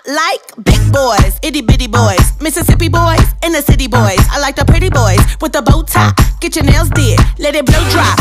like big boys, itty bitty boys, Mississippi boys, and the city boys. I like the pretty boys with the bow tie. Get your nails did, let it blow dry.